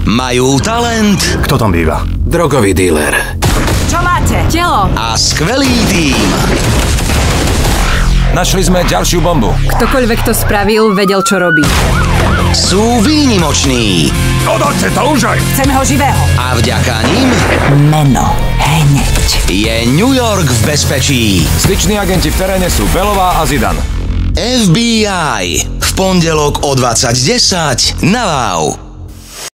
majú talent. Kto tam býva? Drogový díler. Čo máte? Telo. A skvelý tím. Našli sme ďalšiu bombu. Ktokoľvek to spravil, vedel, čo robí. Sú výnimoční. Odhoďte to už aj! Chceme ho živého. A vďaka nim Meno. Hneď. je New York v bezpečí. Styční agenti v teréne sú Belová a Zidane. FBI v pondelok o 20:10 na Wow.